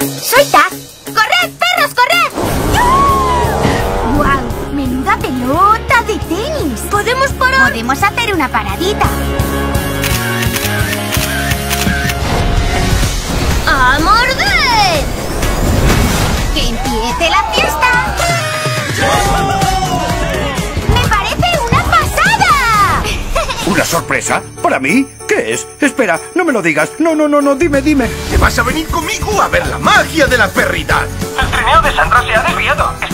¡Soy Taz! ¡Corred, perros, corred! ¡Guau! ¡Menuda pelota de tenis! ¿Podemos parar? Podemos hacer una paradita. ¡A morder! ¡Que empiece la fiesta! ¡Me parece una pasada! ¿Una sorpresa? ¿Para mí? ¿Qué es? Espera, no me lo digas. No, dime. ¿Te vas a venir conmigo a ver la magia de las perritas? El trineo de Sandra se ha desviado.